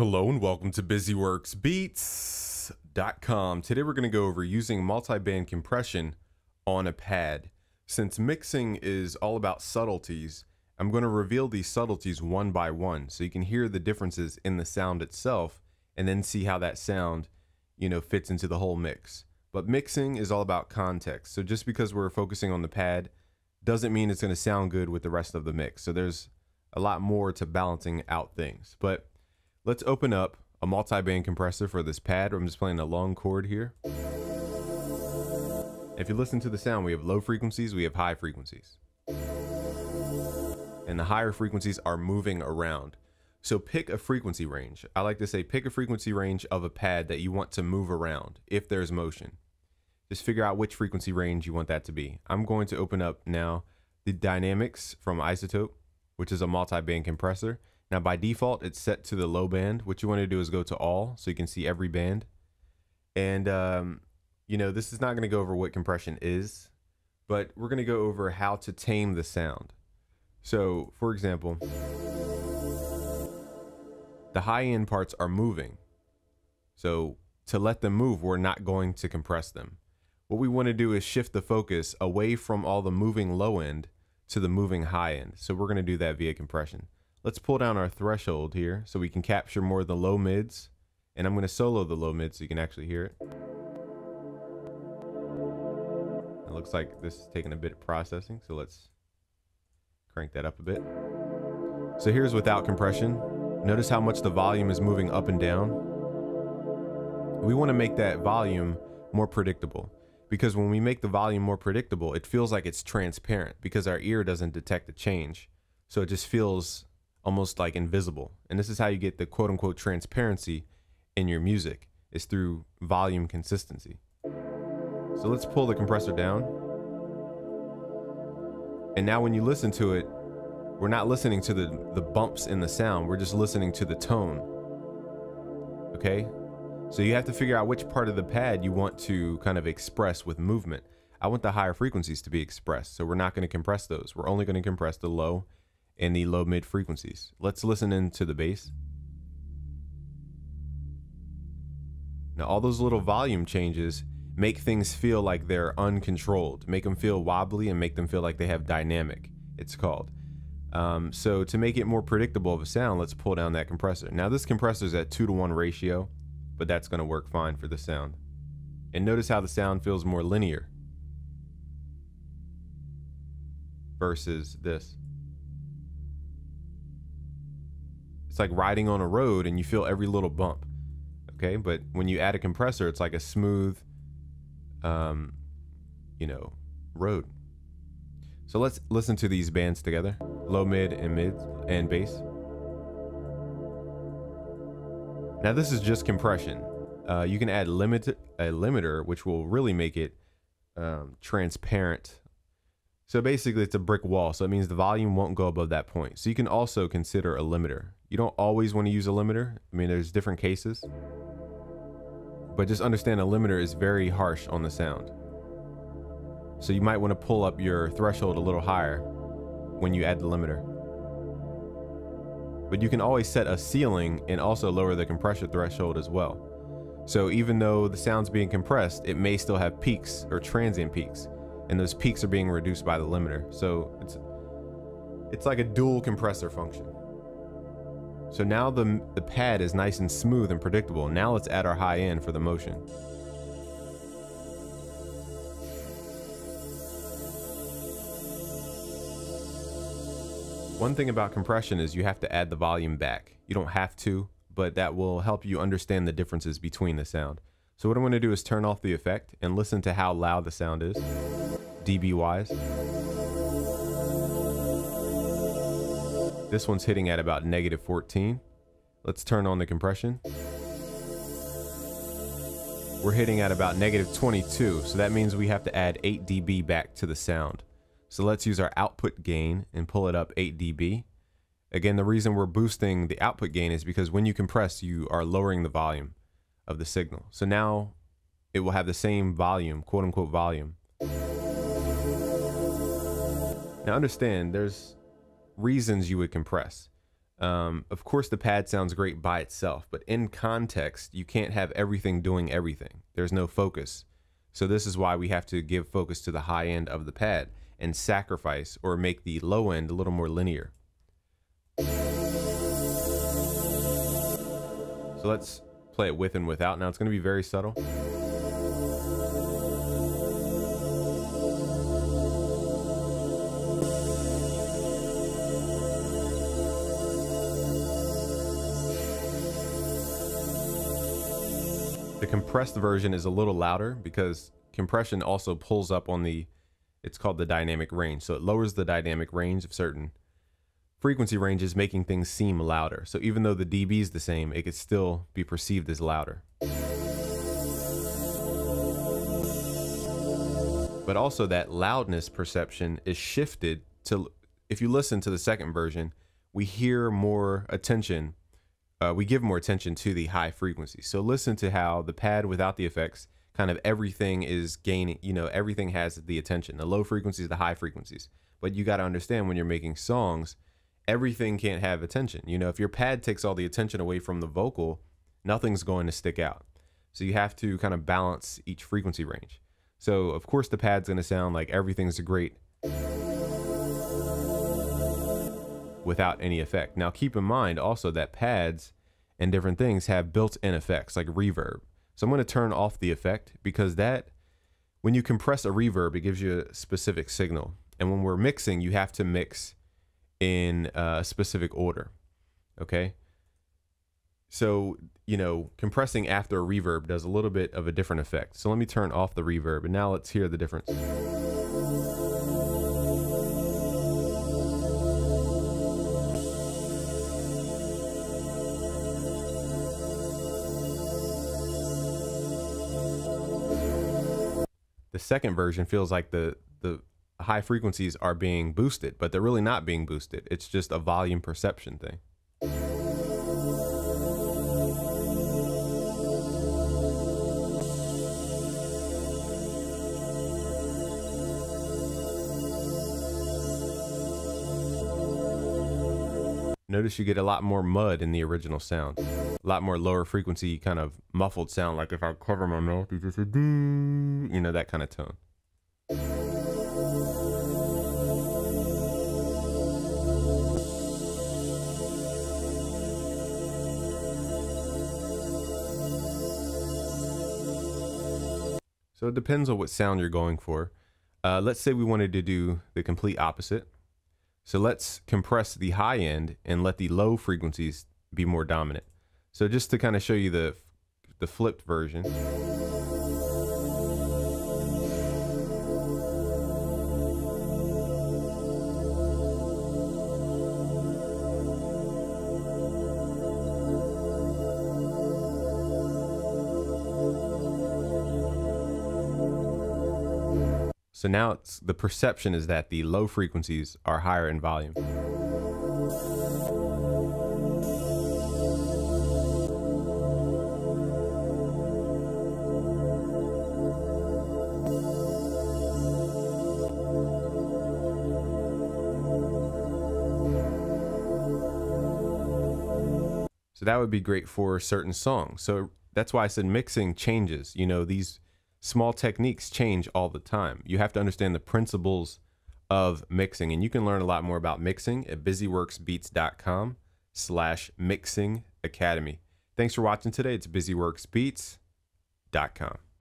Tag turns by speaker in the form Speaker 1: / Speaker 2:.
Speaker 1: Hello and welcome to BusyWorksBeats.com. Today we're going to go over using multi-band compression on a pad. Since mixing is all about subtleties, I'm going to reveal these subtleties one by one so you can hear the differences in the sound itself and then see how that sound, fits into the whole mix. But mixing is all about context. So just because we're focusing on the pad doesn't mean it's going to sound good with the rest of the mix. So there's a lot more to balancing out things. But let's open up a multi-band compressor for this pad. I'm just playing a long chord here. If you listen to the sound, we have low frequencies, we have high frequencies. And the higher frequencies are moving around. So pick a frequency range. I like to say pick a frequency range of a pad that you want to move around if there's motion. Just figure out which frequency range you want that to be. I'm going to open up now the Dynamics from iZotope, which is a multi-band compressor. Now by default, it's set to the low band. What you want to do is go to all so you can see every band. And, this is not going to go over what compression is, but we're going to go over how to tame the sound. So, for example, the high end parts are moving. So to let them move, we're not going to compress them. What we want to do is shift the focus away from all the moving low end to the moving high end. So we're going to do that via compression. Let's pull down our threshold here so we can capture more of the low mids. And I'm going to solo the low mids so you can actually hear it. It looks like this is taking a bit of processing, so let's crank that up a bit. So here's without compression. Notice how much the volume is moving up and down. We want to make that volume more predictable, because when we make the volume more predictable, it feels like it's transparent because our ear doesn't detect the change. So it just feels almost like invisible. And this is how you get the quote unquote transparency in your music, is through volume consistency. So let's pull the compressor down. And now when you listen to it, we're not listening to the bumps in the sound, we're just listening to the tone. Okay? So you have to figure out which part of the pad you want to kind of express with movement. I want the higher frequencies to be expressed, so we're not going to compress those. We're only going to compress the low and the low mid frequencies. Let's listen into the bass. Now all those little volume changes make things feel like they're uncontrolled, make them feel wobbly and make them feel like they have dynamic, it's called. So to make it more predictable of a sound, let's pull down that compressor. Now this compressor is at 2:1 ratio, but that's going to work fine for the sound. And notice how the sound feels more linear versus this. It's like riding on a road and you feel every little bump. Okay, but when you add a compressor, it's like a smooth, road. So let's listen to these bands together: low, mid, and bass. Now this is just compression. You can add a limiter, which will really make it transparent. So basically it's a brick wall, so it means the volume won't go above that point. So you can also consider a limiter. You don't always want to use a limiter. I mean, there's different cases, but just understand a limiter is very harsh on the sound. So you might want to pull up your threshold a little higher when you add the limiter. But you can always set a ceiling and also lower the compression threshold as well. So even though the sound's being compressed, it may still have peaks or transient peaks, and those peaks are being reduced by the limiter. So it's like a dual compressor function. So now the pad is nice and smooth and predictable. Now let's add our high end for the motion. One thing about compression is you have to add the volume back. You don't have to, but that will help you understand the differences between the sound. So what I'm going to do is turn off the effect and listen to how loud the sound is, dB wise. This one's hitting at about -14. Let's turn on the compression. We're hitting at about -22, so that means we have to add 8 dB back to the sound. So let's use our output gain and pull it up 8 dB. Again, the reason we're boosting the output gain is because when you compress, you are lowering the volume of the signal. So now it will have the same volume, quote unquote volume. Now understand, there's reasons you would compress. Of course, the pad sounds great by itself, but in context, you can't have everything doing everything. There's no focus. So this is why we have to give focus to the high end of the pad and sacrifice or make the low end a little more linear. So let's play it with and without. Now it's going to be very subtle. The compressed version is a little louder because compression also pulls up on it's called the dynamic range. So it lowers the dynamic range of certain frequency ranges, making things seem louder. So even though the dB is the same, it could still be perceived as louder. But also that loudness perception is shifted to, if you listen to the second version, we hear more attention. We give more attention to the high frequency. So listen to how the pad without the effects, kind of everything is gaining, everything has the attention, the low frequencies, the high frequencies. But you got to understand when you're making songs, everything can't have attention. If your pad takes all the attention away from the vocal, nothing's going to stick out. So you have to kind of balance each frequency range. So of course the pad's going to sound like everything's great without any effect. Now keep in mind also that pads and different things have built-in effects like reverb. So I'm going to turn off the effect because when you compress a reverb, it gives you a specific signal. And when we're mixing, you have to mix in a specific order. Okay. So, compressing after a reverb does a little bit of a different effect. So let me turn off the reverb and now let's hear the difference. The second version feels like the high frequencies are being boosted, but they're really not being boosted. It's just a volume perception thing. Notice you get a lot more mud in the original sound. A lot more lower frequency kind of muffled sound, like if I cover my mouth, you just say, that kind of tone. So it depends on what sound you're going for. Let's say we wanted to do the complete opposite. So let's compress the high end and let the low frequencies be more dominant. So just to kind of show you the flipped version. So now the perception is that the low frequencies are higher in volume. So that would be great for certain songs. So that's why I said mixing changes. These small techniques change all the time. You have to understand the principles of mixing, and you can learn a lot more about mixing at busyworksbeats.com/mixing academy. Thanks for watching today. It's busyworksbeats.com.